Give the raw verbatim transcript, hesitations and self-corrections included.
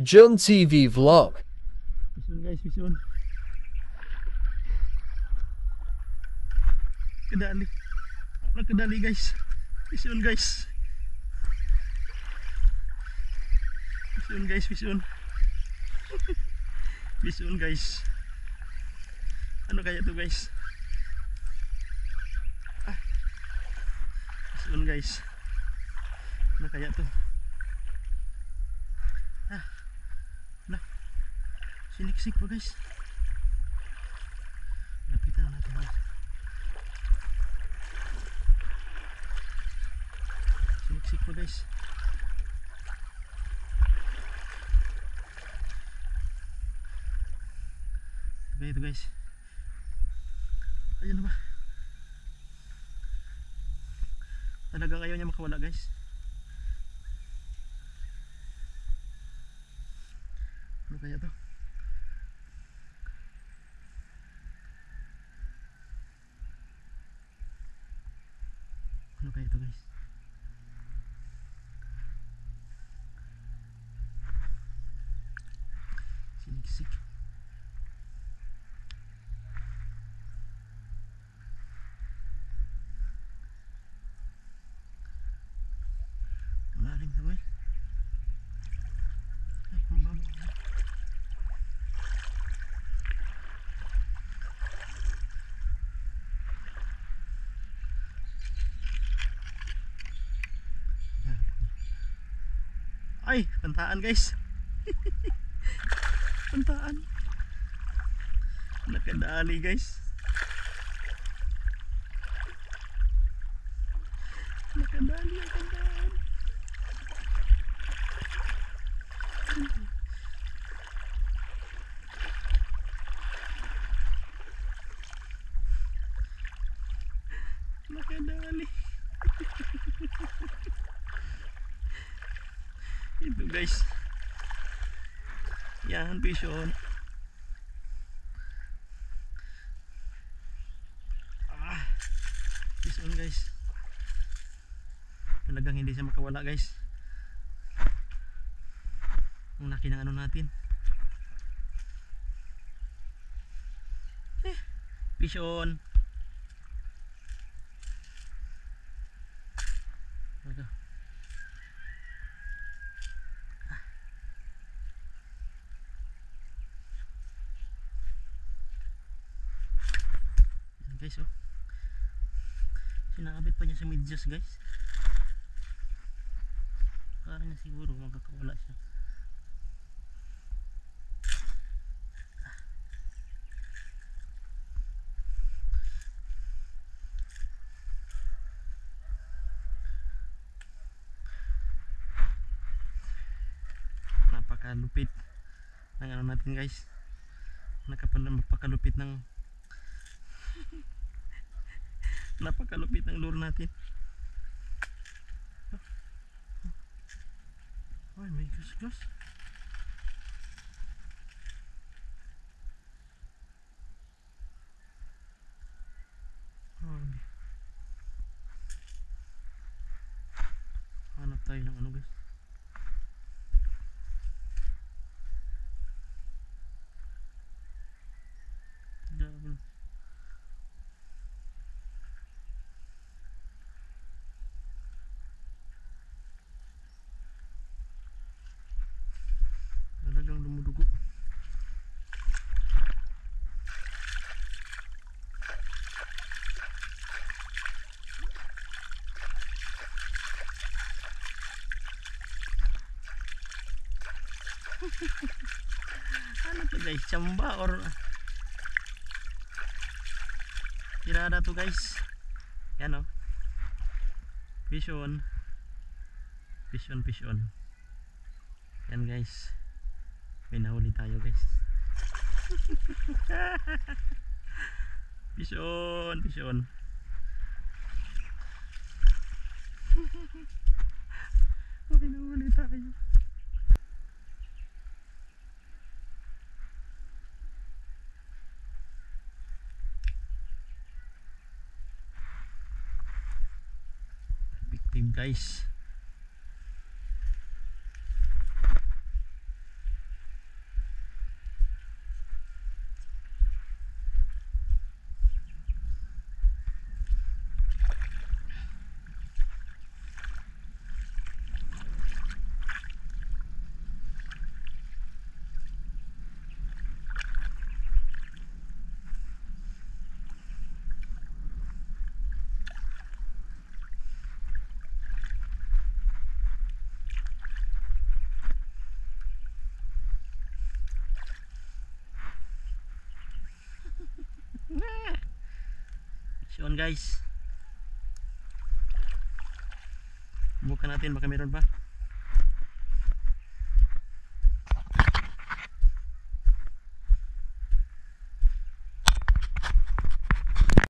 John T V Vlog. Vision guys, vision. Kedali. Nagkedali guys. Vision guys. Vision guys, vision. Vision guys. Ano kaya to guys? Ah. Vision guys. Ano kaya to? Ah. Nah. Siniksik po guys. Lapitan natin guys. Siniksik po guys. Okay, ito guys. Ayan na ba? Talagang ayaw niya makawala guys. Ano kaya to? Ano kaya ito guys? Siniksik. Malalim ito guys. Ay, mababaw. Ay, pantaan guys. Pantaan. Nakadali guys. Nakadali ang pantaan. Nakadali. Ito guys. Yan, vision. Ah, vision guys. Talagang hindi siya makawala guys. Ang laki ng ano natin. Eh, vision. Ito. Guys, oh, sinakabit pa niya sa medyas guys. Parang na siguro magkakawala siya. Napakalupit ng ano natin guys. Napakalupit ng napakalupit ng lure natin. Ay, may gus-gus. Oh, hanap tayo ng ano guys. Double. Talagang lumudugo. Ano to guys? Chamba or tirada to guys? Yan o. Vision. Vision, vision. Yan guys. May nahuli tayo guys. Vision, vision. May nahuli tayo. Victim guys. Yun guys. Bukan natin baka meron pa.